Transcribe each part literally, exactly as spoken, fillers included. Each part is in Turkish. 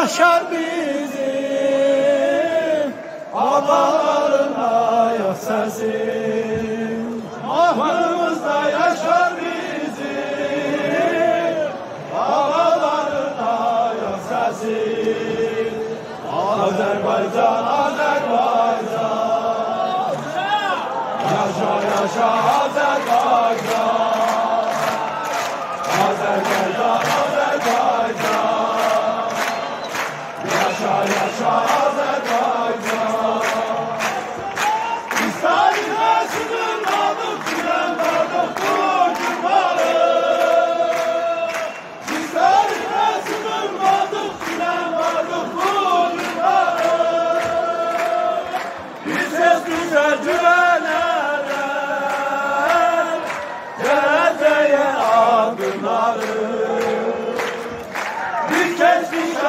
yaşar bizim babaların ayak sesi. Ahımızda yaşar bizim babaların ayak sesi. Azerbaycan, Azerbaycan, yaşa yaşa Azerbaycan, Azerbaycan, Azerbaycan, yaşa yaşa Azerbaycan. Biz tarihe sığınmadık, güven vardık bu cumbalı. Biz tarihe sığınmadık, güven vardık bu cumbalı. Biz eskize güvenerek geleceğe adımları. Biz eskize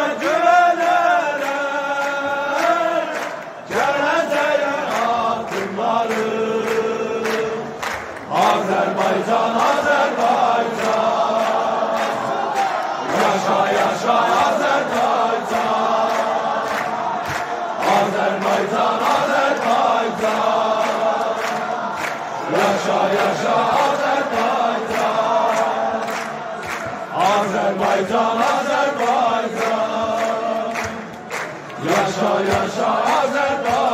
güvenerek geleceğe adımları. Azerbaycan, Azerbaycan, yaşa yaşa Azerbaycan, Azerbaycan, Azerbaycan, yaşa yaşa Azerbaycan, Azerbaycan, Azerbaycan, yaşa yaşa Azerbaycan.